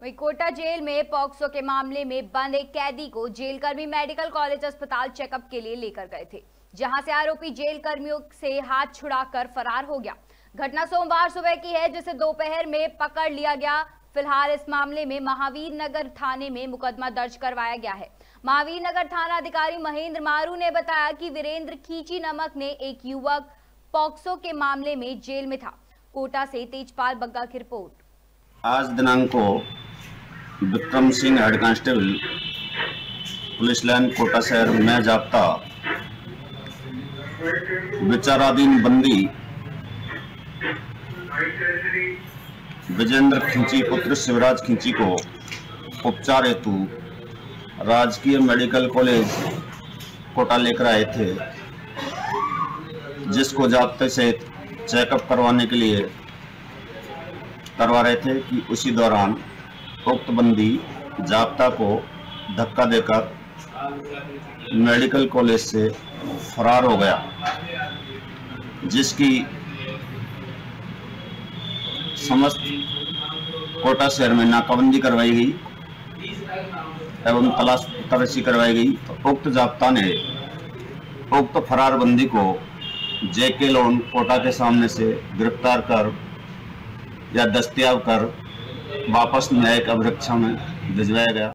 वहीं कोटा जेल में पॉक्सो के मामले में बंद एक कैदी को जेल कर्मी मेडिकल कॉलेज अस्पताल चेकअप के लिए लेकर गए थे, जहां से आरोपी जेल कर्मियों से हाथ छुड़ाकर फरार हो गया। घटना सोमवार सुबह की है, जिसे दोपहर में पकड़ लिया गया। फिलहाल इस मामले में महावीर नगर थाने में मुकदमा दर्ज करवाया गया है। महावीर नगर थाना अधिकारी महेंद्र मारू ने बताया कि वीरेंद्र खींची नमक ने एक युवक पॉक्सो के मामले में जेल में था। कोटा से तेजपाल बग्गा की रिपोर्ट। आज दिनांक को Vikram Singh head constable police line Kota शहर में जाप्ता विचाराधीन बंदी विजेंद्र खींची पुत्र शिवराज खींची को उपचार हेतु राजकीय मेडिकल कॉलेज कोटा लेकर आए थे, जिसको जाप्ते से चेकअप करवाने के लिए करवा रहे थे कि उसी दौरान उक्त बंदी जाप्ता को धक्का देकर मेडिकल कॉलेज से फरार हो गया, जिसकी समस्त कोटा शहर में नाकाबंदी करवाई गई एवं तलाशी करवाई गई। तो उक्त जाप्ता ने उक्त फरार बंदी को जेके लोन कोटा के सामने से गिरफ्तार कर या दस्तयाब कर वापस न्यायिक अभिरक्षा में भिजवाया गया।